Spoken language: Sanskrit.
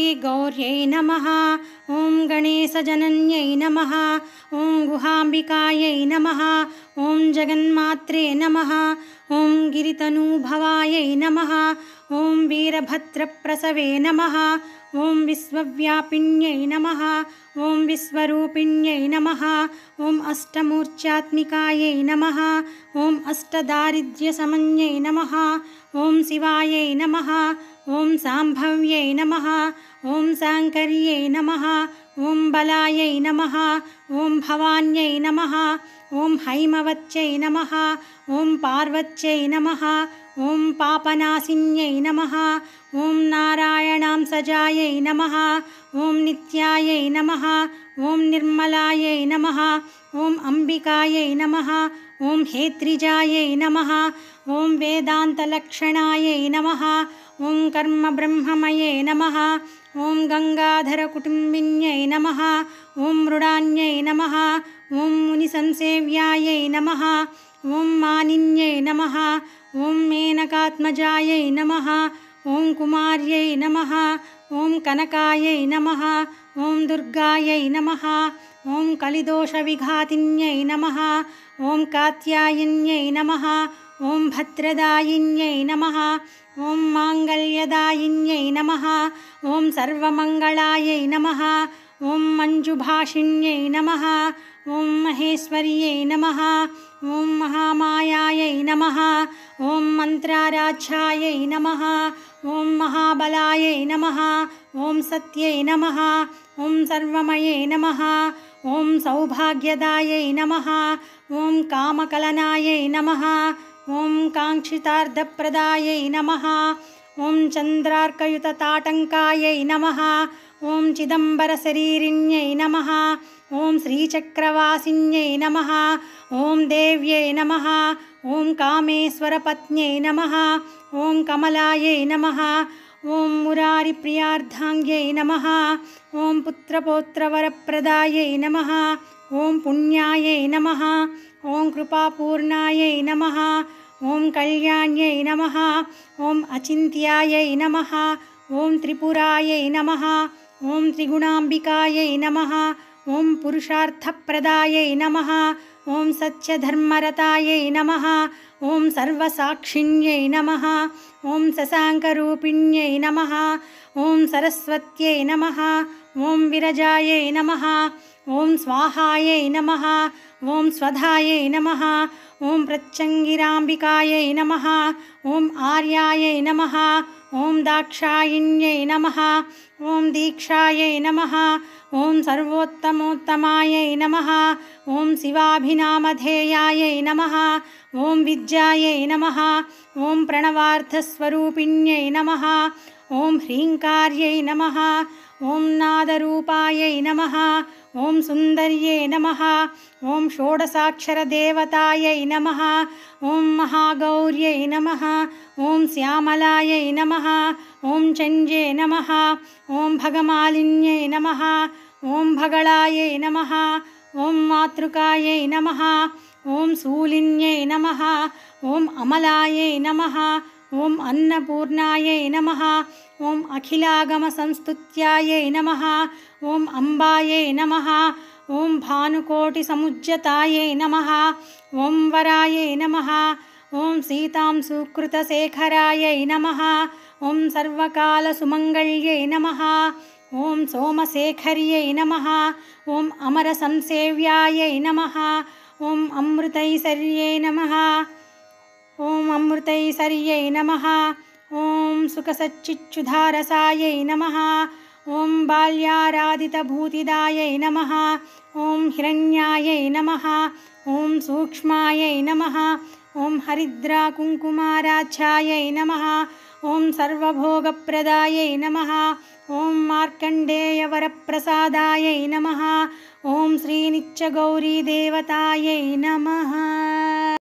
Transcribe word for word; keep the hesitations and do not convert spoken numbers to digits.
गौर्यै नमः। ॐ गणेशजनन्यै नमः। ॐ गुहाम्बिकायै नमः। ॐ जगन्मात्रे नमः। ॐ गिरितनूभवायै नमः। ॐ वीरभद्रप्रसवे नमः। ॐ विश्वव्यापिन्यै नमः। ॐ विश्वरूपिण्यै नमः। ॐ अष्टमूर्त्यात्मिकायै नमः। ॐ अष्टदारिद्र्यशमन्यै नमः। ॐ शिवायै नमः। ॐ शाम्भव्यै नमः। ॐ शाङ्कर्यै नमः। ॐ बलायै नमः। ॐ भवान्यै नमः। ॐ हैमवत्यै नमः। ॐ पार्वत्यै नमः। ॐ पापनाशिन्यै नमः। ॐ नारायणांसजायै नमः। ॐ नित्यायै नमः। ॐ निर्मलायै नमः। ॐ अम्बिकायै नमः। ॐ हेत्रिजायै नमः। ॐ वेदान्तलक्षणायै नमः। ॐ कर्मब्रह्ममये नमः। ॐ गङ्गाधरकुटुम्बिन्यै नमः। ॐ मृडान्यै नमः। ॐ मुनिसंसेव्यायै नमः। ॐ मानिन्यै नमः। ॐ मेनकात्मजायै नमः। ॐ कुमार्यै नमः। ॐ कनकायै नमः। ॐ दुर्गायै नमः। ॐ कलिदोषविघातिन्यै नमः। ॐ कात्यायन्यै नमः। ॐ भद्रदायिन्यै नमः। ॐ माङ्गल्यदायिन्यै नमः। ॐ सर्वमङ्गलायै नमः। ॐ मञ्जुभाषिण्यै नमः। ॐ महेश्वर्यै नमः। ॐ महामायायै नमः। ॐ मन्त्राराध्यायै नमः। ॐ महाबलायै नमः। ॐ सत्यै नमः। ॐ सर्वमये नमः। ॐ सौभाग्यदायै नमः। ॐ कामकलनायै नमः। ॐ काङ्क्षितार्थप्रदायै नमः। ॐ चन्द्रार्कयुतताटङ्कायै नमः। ॐ चिदम्बरशरीरिण्यै नमः। ॐ श्रीचक्रवासिन्यै नमः। ॐ देव्यै नमः। ॐ कामेश्वरपत्न्यै नमः। ॐ कमलायै नमः। ॐ मुरारिप्रियार्धाङ्ग्यै नमः। ॐ पुत्रपौत्रवरप्रदायै नमः। ॐ पुण्यायै नमः। ॐ कृपापूर्णायै नमः। ॐ कल्याण्यै नमः। ॐ अचिन्त्यायै नमः। ॐ त्रिपुरायै नमः। ॐ त्रिगुणाम्बिकायै नमः। ॐ पुरुषार्थप्रदायै नमः। ॐ सत्यधर्मरतायै नमः। ॐ सर्वसाक्षिण्यै नमः। ॐ शशाङ्करूपिण्यै नमः। ॐ सरस्वत्यै नमः। ॐ विरजायै नमः। ॐ स्वाहायै नमः। ॐ स्वधायै नमः। ॐ प्रत्यङ्गिराम्बिकायै नमः। ॐ आर्यायै नमः। ॐ दाक्षायिण्यै नमः। ॐ दीक्षायै नमः। ॐ सर्वोत्तमोत्तमायै नमः। ॐ शिवाभिनामधेयायै नमः। ॐ विद्यायै नमः। ॐ प्रणवार्थस्वरूपिण्यै नमः। ॐ ह्रीङ्कार्यै नमः। ॐ नादरूपायै नमः। ॐ सुन्दर्यै नमः। ॐ षोडशाक्षरदेवतायै नमः। ॐ महागौर्यै नमः। ॐ श्यामलायै नमः। ॐ चण्ड्यै नमः। ॐ भगमालिन्यै नमः। ॐ भगळायै नमः। ॐ मातृकायै नमः। ॐ शूलिन्यै नमः। ॐ अमलायै नमः। ॐ अन्नपूर्णायै नमः। ॐ अखिलागमसंस्तुत्यायै नमः। ॐ अम्बायै नमः। ॐ भानुकोटिसमुज्जतायै नमः। ॐ वरायै नमः। ॐ सीतांशुकृतशेखरायै नमः। ॐ सर्वकालसुमङ्गल्यै नमः। ॐ सोमशेखर्यै नमः। ॐ अमरसंसेव्यायै नमः। ॐ अमृतैश्वर्यै नमः। ॐ अमृतैश्वर्यै नमः। ॐ सुखसच्चिच्छुधारसायै नमः। ॐ बाल्याराधितभूतिदायै नमः। ॐ हिरण्यायै नमः। ॐ सूक्ष्मायै नमः। ॐ हरिद्राकुङ्कुमाराध्यायै नमः। ॐ सर्वभोगप्रदायै नमः। ॐ मार्कण्डेयवरप्रसादायै नमः। ॐ श्रीनित्यगौरीदेवतायै नमः।